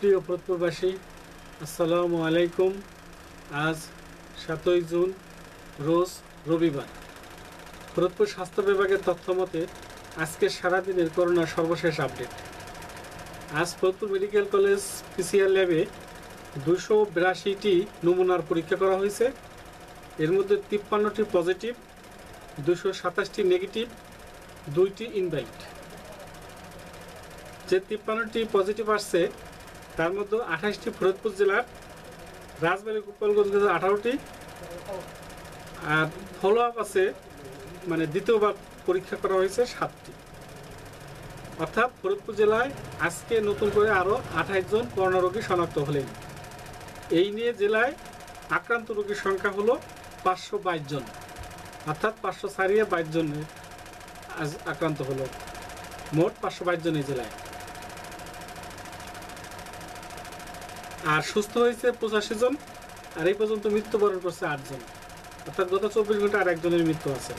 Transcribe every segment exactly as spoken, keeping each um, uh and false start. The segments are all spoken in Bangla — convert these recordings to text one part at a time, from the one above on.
প্রিয় ফরিদপুরবাসী, আসসালামু আলাইকুম। আজ সাতই জুন, রোজ রবিবার। ফরিদপুর স্বাস্থ্য বিভাগের তথ্য মতে আজকে সারাদিনের করোনার সর্বশেষ আপডেট। আজ ফরিদপুর মেডিকেল কলেজ পিসিআর ল্যাবে দুশো বিরাশিটি নমুনার পরীক্ষা করা হয়েছে। এর মধ্যে তিপ্পান্নটি পজিটিভ, দুশো সাতাশটি নেগেটিভ, দুইটি ইনভাইট। যে তিপ্পান্নটি পজিটিভ আসছে তার মধ্যে আঠাশটি ফরিদপুর জেলার, রাজবাড়ী গোপালগঞ্জ জেলার আঠারোটি, আর ফলো আপ আছে, মানে দ্বিতীয়বার পরীক্ষা করা হয়েছে সাতটি। অর্থাৎ ফরিদপুর জেলায় আজকে নতুন করে আরও আঠাশ জন করোনা রোগী শনাক্ত হলেন। এই নিয়ে জেলায় আক্রান্ত রোগীর সংখ্যা হলো পাঁচশো বাইশ জন, অর্থাৎ পাঁচশো ছাড়িয়ে বাইশ জন আজ আক্রান্ত হলো। মোট পাঁচশো বাইশ জন এই জেলায়। আর সুস্থ হয়েছে পঁচাশি জন, আর এই পর্যন্ত মৃত্যুবরণ করছে আটজন, অর্থাৎ গত চব্বিশ ঘন্টা আর একজনের মৃত্যু আছে।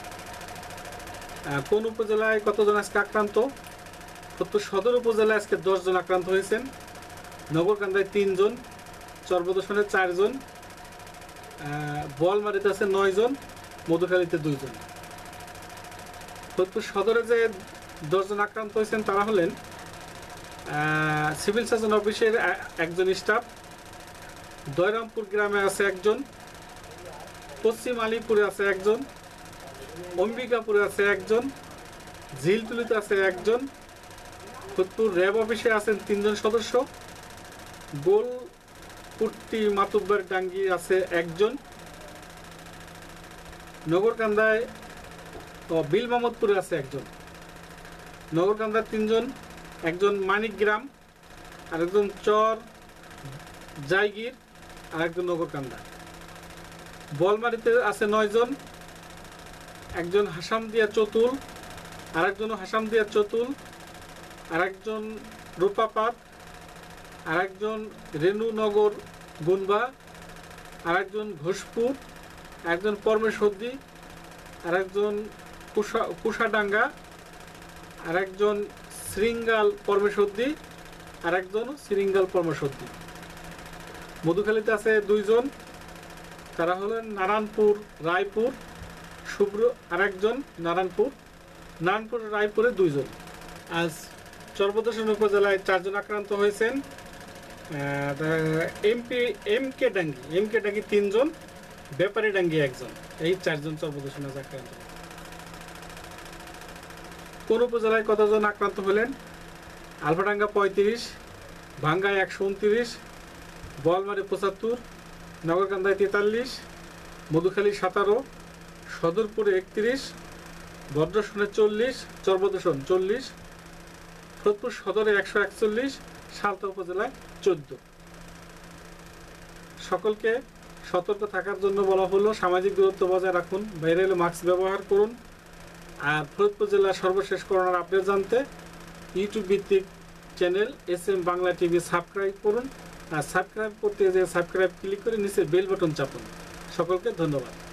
কোন উপজেলায় কতজন আজকে আক্রান্ত? ফরিদপুর সদর উপজেলায় আজকে দশ জন আক্রান্ত হয়েছেন, নগরকান্দায় তিনজন, চরবদশনে চারজন, বোয়ালমারীতে আছে নয় জন, মধুখালীতে দুইজন। ফরিদপুর সদরে যে দশজন আক্রান্ত হয়েছেন তারা হলেন সিভিল সার্জন অফিসের একজন স্টাফ, দয়রামপুর গ্রামে আছে একজন, পশ্চিম আলিপুরে আছে একজন, অম্বিকাপুরে আছে একজন, ঝিলতুলিতে আছে একজন, ফরিদপুর র্যাব অফিসে আছেন তিনজন সদস্য, গোলপুট্টি মাতুব্বার ডাঙ্গি আছে একজন, নগরকান্দায় ও বিল মোহাম্মদপুরে আছে একজন। নগরকান্দার তিনজন, একজন মানিকগ্রাম, আরেকজন চর জায়গির, আর একজন নগরকান্দা। বলমারিতে আছে নয় জন, একজন হাসামদিয়া চতুল, আরেকজন হাসামদিয়া চতুল, আরেকজন রূপাপাত, আরেকজন রেণুনগর গুনবা, আরেকজন ঘোষপুর, একজন পরমেশ্বরদী, আরেকজন কুষা কুষাডাঙ্গা, আরেকজন শৃঙ্গাল পরমেশ্বরদী, আরেকজন শৃঙ্গাল পরমেশ্বরদী। মধুখালীতে আছে দুইজন, তারা হলেন নারায়ণপুর রায়পুর শুভ্র, আরেকজন নারায়ণপুর নারায়ণপুর রায়পুরে দুইজন। আজ চরবদশন উপজেলায় চারজন আক্রান্ত হয়েছেন, MP M K Dangi M K Dangi তিনজন, ব্যাপারী ডাঙ্গি একজন। এই চারজন চরবদশন আক্রান্ত। কোন উপজেলায় কতজন আক্রান্ত হলেন? আলফাডাঙ্গা পঁয়ত্রিশ, ভাঙ্গায় একশো উনত্রিশ, বোয়ালমারি পঁচাত্তর, নগরকান্দায় তেতাল্লিশ, মধুখালী সাতারো, সদরপুরে একত্রিশ, ভদ্রসনে চল্লিশ, চরবদশন চল্লিশ, ফরিদপুর সদরে একশো একচল্লিশ, সালতা উপজেলায় চোদ্দ। সকলকে সতর্ক থাকার জন্য বলা হলো, সামাজিক দূরত্ব বজায় রাখুন, বাইরে এলে মাস্ক ব্যবহার করুন। আর ফরিদপুর জেলার সর্বশেষ করোনার আপডেট জানতে ইউটিউব ভিত্তিক channel S M Bangla TV subscribe করুন। আর সাবস্ক্রাইব করতে যে সাবস্ক্রাইব ক্লিক করে নিচে বেল বাটন চাপুন। সকলকে ধন্যবাদ।